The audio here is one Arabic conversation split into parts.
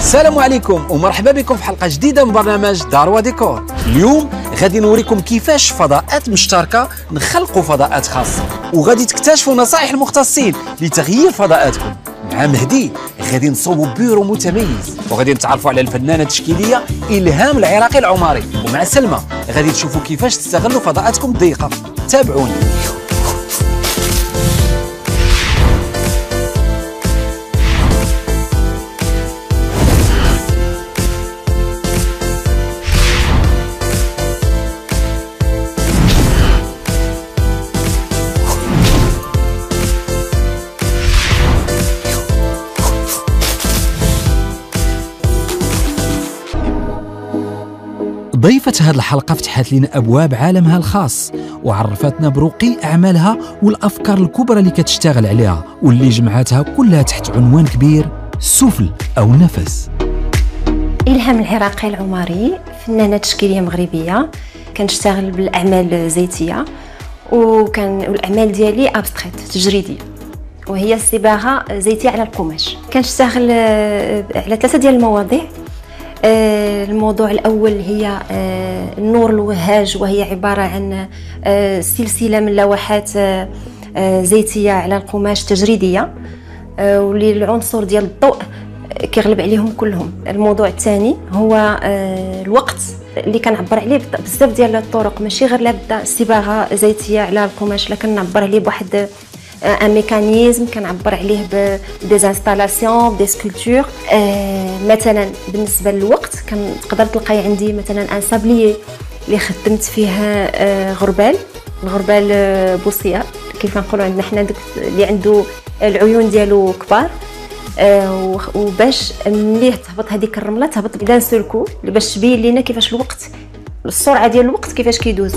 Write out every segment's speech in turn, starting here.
السلام عليكم ومرحبا بكم في حلقة جديدة من برنامج دار وديكور. اليوم غادي نوريكم كيفاش فضاءات مشتركة نخلقوا فضاءات خاصة، وغادي تكتشفوا نصائح المختصين لتغيير فضاءاتكم. مع مهدي غادي نصوبوا بيرو متميز، وغادي نتعرفوا على الفنانة التشكيلية إلهام العراقي العماري، ومع سلمى غادي تشوفوا كيفاش تستغلوا فضاءاتكم الضيقة. تابعوني. ضيفة هذه الحلقة فتحت لنا أبواب عالمها الخاص، وعرفتنا برقي أعمالها والأفكار الكبرى اللي كتشتغل عليها، واللي جمعتها كلها تحت عنوان كبير: سفل أو نفس. إلهام العراقي العماري فنانة تشكيلية مغربية، كنشتغل بالأعمال الزيتية، والأعمال ديالي أبستريت تجريدية، وهي الصباغة زيتية على القماش. كنشتغل على 3 ديال المواضيع. الموضوع الأول هي النور الوهاج، وهي عبارة عن سلسلة من لوحات زيتية على القماش تجريدية، واللي العنصر ديال الضوء كيغلب عليهم كلهم. الموضوع الثاني هو الوقت، اللي كنعبر عليه بزاف ديال الطرق، ماشي غير لابد صباغة زيتية على القماش، لكن نعبر عليه بواحد ان ميكانيزم، كنعبر عليه بديزانستالاسيون دي سكولبتور. مثلا بالنسبه للوقت تقدر تلقاي عندي مثلا ان سابليي اللي خدمت فيه الغربال بوصيار، كيف نقولوا عندنا حنا داك اللي عنده العيون ديالو كبار، وباش ملي تهبط هذيك الرمله تهبط دان سولكو باش تبين لينا كيفاش الوقت، السرعه ديال الوقت كيفاش كيدوز.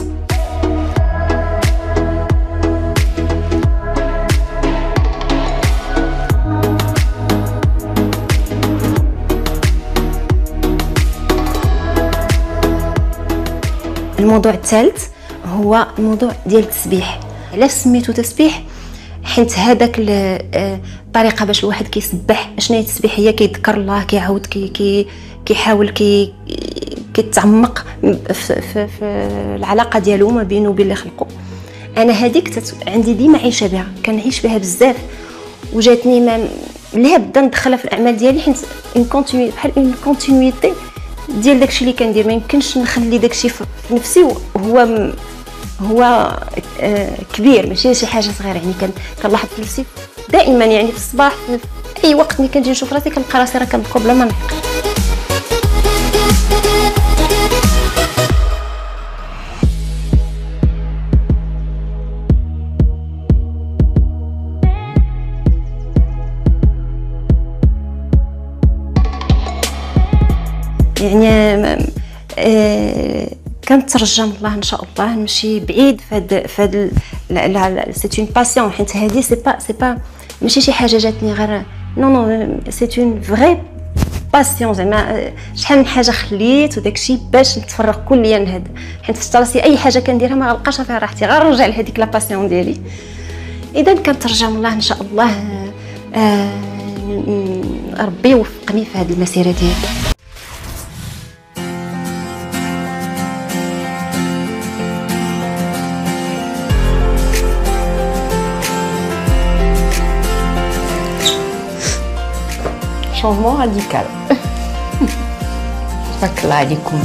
الموضوع الثالث هو الموضوع ديال التسبيح. علاش سميتو تسبيح؟ حيت هذاك الطريقه باش الواحد كيسبح. شنو هي التسبيح؟ هي كيذكر الله، كيعاود كيحاول كيتعمق في العلاقه ديالو ما بينه وبين اللي خلقو. انا هذيك عندي ديما عايشه بها، كنعيش بها بزاف، وجاتني لا بدا ندخلها في الاعمال ديالي، حيت بحال اون كونتينيتي ديال داكشي اللي كندير. ما يمكنش نخلي داكشي في نفسي هو كبير، ماشي شي حاجه صغيره. يعني كنلاحظ في نفسي دائما، يعني في الصباح في اي وقت ملي كنجي نشوف راسي كنلقى راسي راه كنذكر بلا ما نعقل. يعني كنترجى من الله ان شاء الله نمشي بعيد فهاد سي اون باسيون، حيت هذه سي با ماشي شي حاجه جاتني غير نو سي اون فري باسيون. زعما شحال من حاجه خليت وداكشي باش نتفرغ كليا لهذا، حيت في راسي اي حاجه كنديرها ما غلقاش فيها راحتي، غير نرجع لهذيك لا باسيون ديالي. اذا كنترجى من الله ان شاء الله ربي يوفقني في هذه المسيره ديالي. changement radical. تبارك الله عليكم.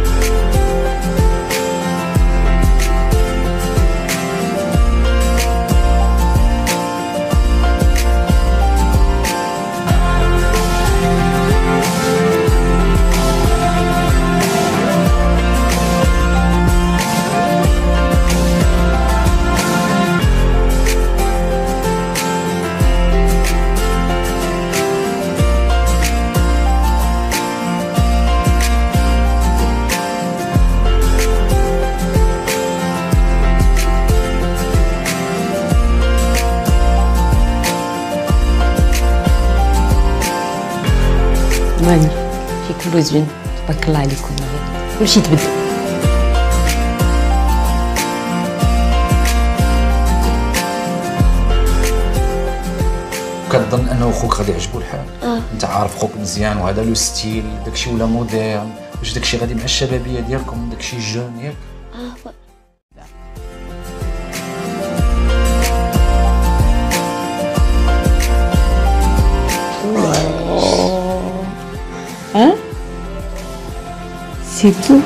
ماني في كل زوين، تبارك الله عليكم، كلشي تبدل. وكتظن انه خوك غادي يعجبو الحال؟ انت عارف خوك مزيان وهذا لو ستيل داكشي ولا موديرن، واش داكشي غادي مع الشبابيه ديالكم داكشي جون ياك؟ Hein? C'est tout.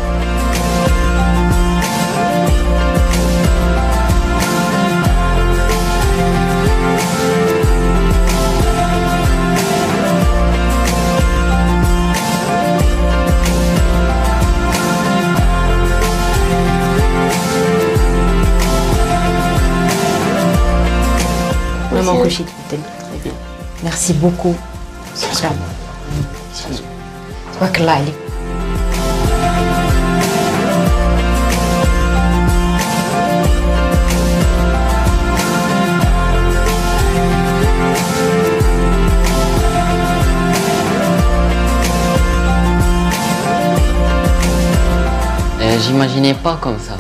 Maman Koshi, très bien. Merci beaucoup. تبارك الله عليك. J'imaginais pas comme ça.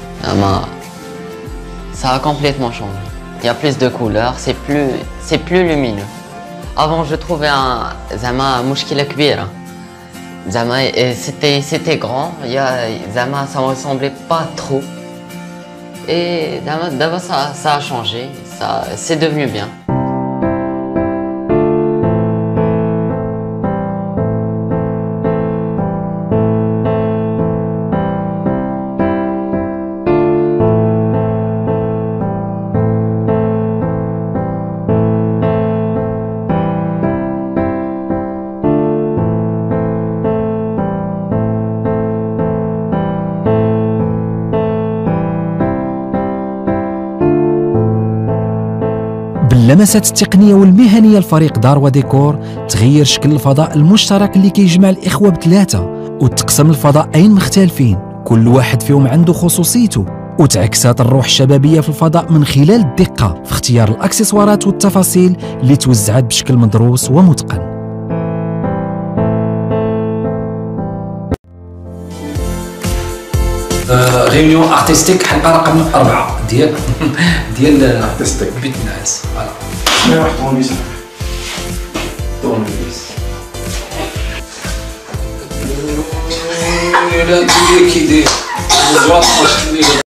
Ça a complètement changé. Il y a plus de couleurs, c'est plus lumineux. Avant je trouvais un zama mouchkila kbira. Zama c'était grand, zama ça me ressemblait pas trop. Et d'abord ça a changé, c'est devenu bien. باللمسات التقنية والمهنية لفريق دار وديكور تغير شكل الفضاء المشترك اللي كيجمع الإخوة بثلاثة، وتقسم الفضاءين مختلفين كل واحد فيهم عنده خصوصيته، وتعكسات الروح الشبابية في الفضاء من خلال الدقة في اختيار الأكسسوارات والتفاصيل اللي توزعت بشكل مدروس ومتقن. ريونيون ارتستيك حلقه رقم 4 ديال ارتستيك بيت الناس. فوالا واحد طورنيفيس لا تدير كي داير